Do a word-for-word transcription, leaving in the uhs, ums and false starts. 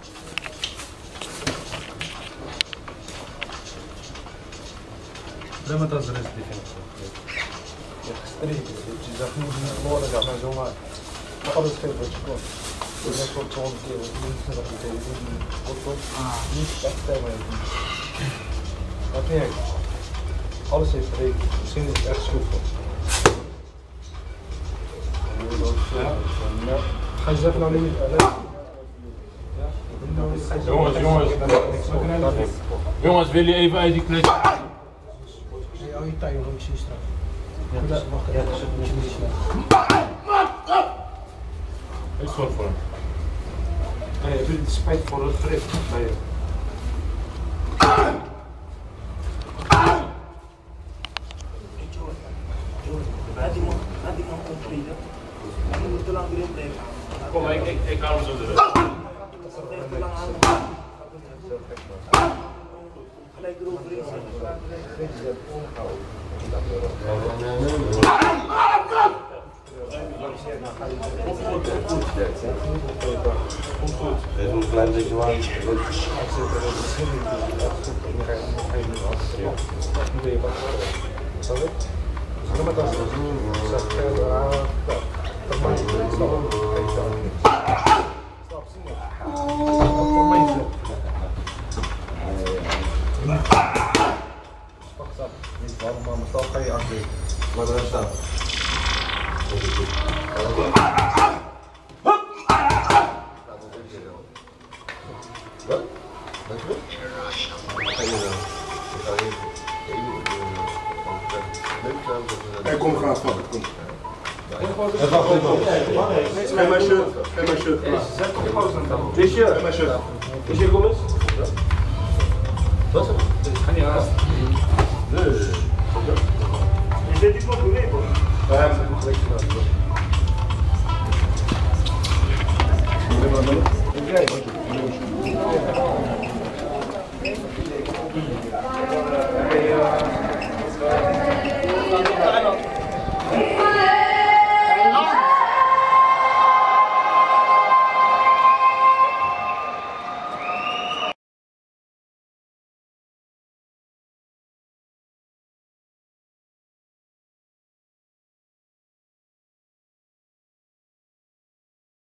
لما تهزر دي فين gestreken, dus je zag niet in het woorden dat maar zomaar alles geeft wat je kon. Dus dat wordt gewoon een keer wat niet dat je tegen wordt op niet echt maar dat niet alles heeft rekening, misschien is het echt schroefvol. Ga je zeggen nou niet alleen? Jongens, jongens, jongens, wil je even uit die klus? Al je tuin rond je straf. Ja, dat mag ik. Ja, dat is het niet slecht. Ik zorg voor hem. Nee, het is spijt voor het grip bij je. Laat die man, laat die man completen. Hij moet te lang erin blijven. Kom, ik, ik, ik hou hem zo eruit. Blijf te lang aan hem. Gelijk eroverheen zetten. Even een klein beetje warm. Waarom maar mijn stap ga je achter? Maar daar staat. Wat? Dank je wel. Ga je wel. Ik ga even. Hey, kom, we gaan afvallen. Kom. Het wacht even. Geef mijn shirt. Geef mijn shirt. Dit shirt. Geef mijn shirt. Is je kom eens? Wat is het? Ga niet haast. Nee. Je zit die knop goed in, hoor. Wij hebben het gelijk gedaan. Kijk,